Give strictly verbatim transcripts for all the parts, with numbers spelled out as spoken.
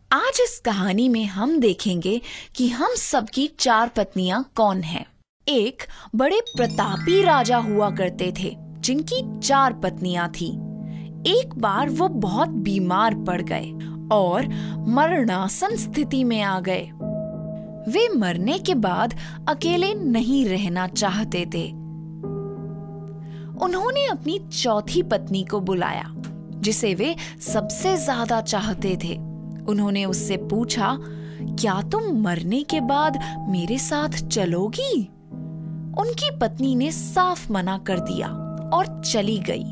आज इस कहानी में हम देखेंगे कि हम सबकी चार पत्नियां कौन हैं। एक बड़े प्रतापी राजा हुआ करते थे जिनकी चार पत्नियां थी। एक बार वो बहुत बीमार पड़ गए और मरणासन स्थिति में आ गए। वे मरने के बाद अकेले नहीं रहना चाहते थे। उन्होंने अपनी चौथी पत्नी को बुलाया जिसे वे सबसे ज्यादा चाहते थे। उन्होंने उससे पूछा, क्या तुम मरने के बाद मेरे साथ चलोगी? उनकी पत्नी ने साफ मना कर दिया और चली गई।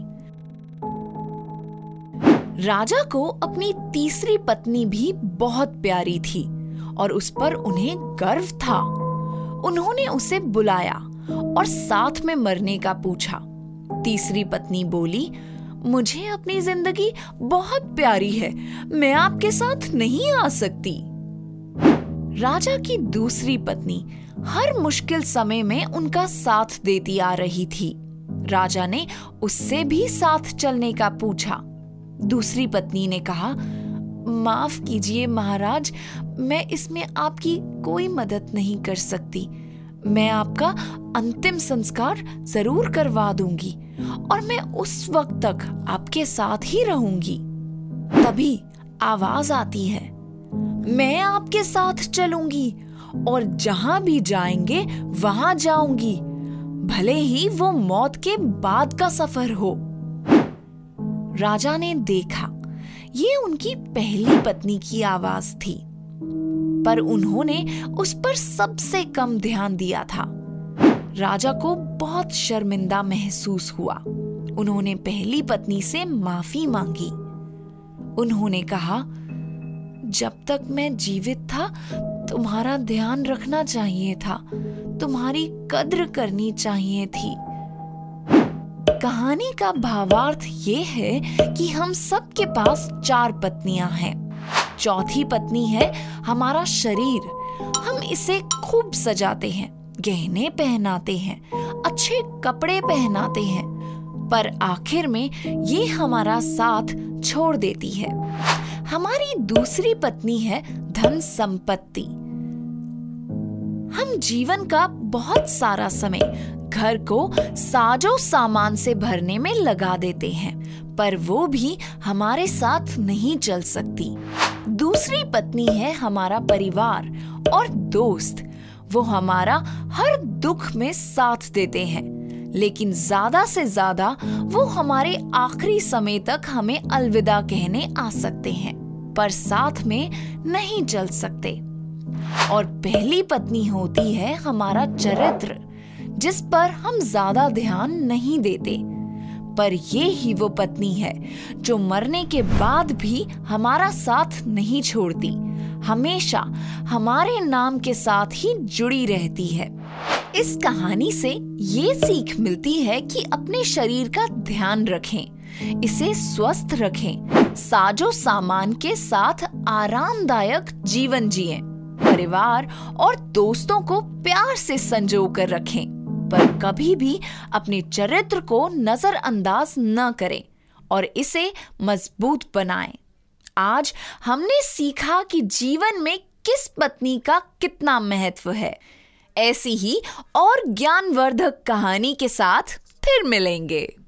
राजा को अपनी तीसरी पत्नी भी बहुत प्यारी थी और उस पर उन्हें गर्व था। उन्होंने उसे बुलाया और साथ में मरने का पूछा। तीसरी पत्नी बोली, मुझे अपनी जिंदगी बहुत प्यारी है, मैं आपके साथ नहीं आ सकती। राजा की दूसरी पत्नी हर मुश्किल समय में उनका साथ देती आ रही थी। राजा ने उससे भी साथ चलने का पूछा। दूसरी पत्नी ने कहा, माफ कीजिए महाराज, मैं इसमें आपकी कोई मदद नहीं कर सकती। मैं आपका अंतिम संस्कार जरूर करवा दूंगी और मैं उस वक्त तक आपके साथ ही रहूंगी। तभी आवाज आती है, मैं आपके साथ चलूंगी और जहां भी जाएंगे वहां जाऊंगी, भले ही वो मौत के बाद का सफर हो। राजा ने देखा ये उनकी पहली पत्नी की आवाज थी, पर उन्होंने उस पर सबसे कम ध्यान दिया था। राजा को बहुत शर्मिंदा महसूस हुआ। उन्होंने पहली पत्नी से माफी मांगी। उन्होंने कहा, जब तक मैं जीवित था तुम्हारा ध्यान रखना चाहिए था, तुम्हारी कद्र करनी चाहिए थी। कहानी का भावार्थ ये है कि हम सब के पास चार पत्नियां हैं। चौथी पत्नी है हमारा शरीर। हम इसे खूब सजाते हैं, गहने पहनाते हैं, अच्छे कपड़े पहनाते हैं, पर आखिर में ये हमारा साथ छोड़ देती है। हमारी दूसरी पत्नी है धन संपत्ति। हम जीवन का बहुत सारा समय घर को साजो सामान से भरने में लगा देते हैं, पर वो भी हमारे साथ नहीं चल सकती। दूसरी पत्नी है हमारा परिवार और दोस्त। वो हमारा हर दुख में साथ देते हैं, लेकिन ज्यादा से ज्यादा वो हमारे आखिरी समय तक हमें अलविदा कहने आ सकते हैं, पर साथ में नहीं चल सकते। और पहली पत्नी होती है हमारा चरित्र, जिस पर हम ज्यादा ध्यान नहीं देते, पर ये ही वो पत्नी है जो मरने के बाद भी हमारा साथ नहीं छोड़ती, हमेशा हमारे नाम के साथ ही जुड़ी रहती है। इस कहानी से ये सीख मिलती है कि अपने शरीर का ध्यान रखें, इसे स्वस्थ रखें, साजो सामान के साथ आरामदायक जीवन जिएं, परिवार और दोस्तों को प्यार से संजो कर रखें, पर कभी भी अपने चरित्र को नजरअंदाज न करें और इसे मजबूत बनाएं। आज हमने सीखा कि जीवन में किस पत्नी का कितना महत्व है। ऐसी ही और ज्ञानवर्धक कहानी के साथ फिर मिलेंगे।